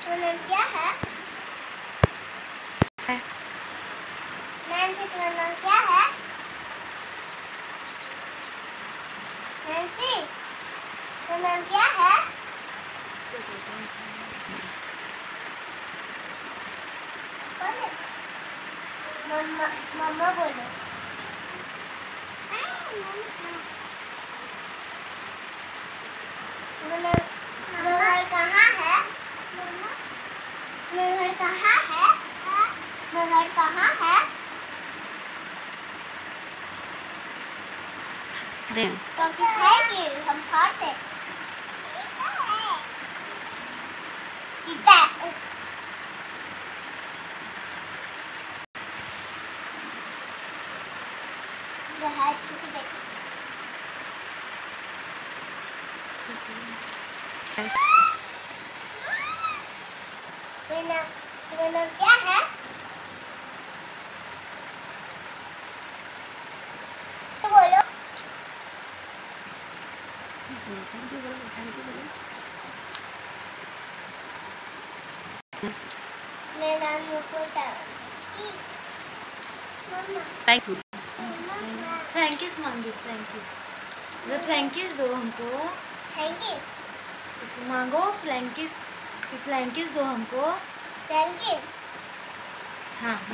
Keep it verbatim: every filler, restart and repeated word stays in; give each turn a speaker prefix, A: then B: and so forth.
A: नाम क्या है? नैन्सी, तुम्हारा नाम क्या है? नैन्सी, तुम्हारा नाम क्या है? मम्मा मम्मा बोलो। तुम्हारा घर कहाँ है? तुम्हारा घर कहाँ है? तुम्हारा घर कहाँ है? कॉफी खाएगी? हम खाते। जीता। जो है छुट्टी देखो। मेरा तुम्हारा नाम क्या है? तो बोलो।
B: थैंक यू बोलो, थैंक यू बोलो।
A: मेरा नाम Mukul sir.
B: Thank you thank you मांगो, थैंक यू थैंक यू दो हमको।
A: Thank you.
B: इसको मांगो फ्लैंकिस, फ्लैंकिस दो हमको।
A: Thank you.
B: हाँ।